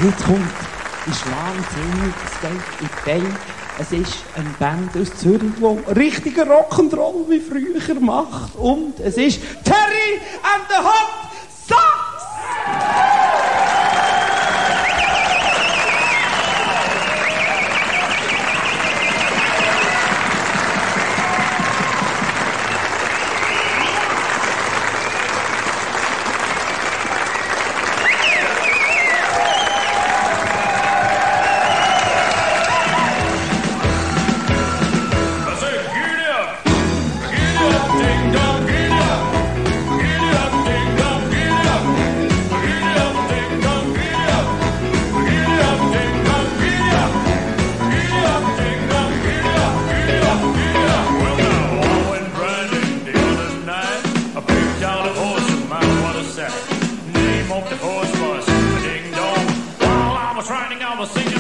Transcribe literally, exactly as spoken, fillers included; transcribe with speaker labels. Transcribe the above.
Speaker 1: Jetzt kommt, ist wahnsinnig, es geht in die Beine. Es ist eine Band aus Zürich, die richtigen Rock'n'Roll wie früher macht. Und es ist Terry and the Hot Socks!
Speaker 2: Name of the horse was a ding dong. While I was riding, I was singing.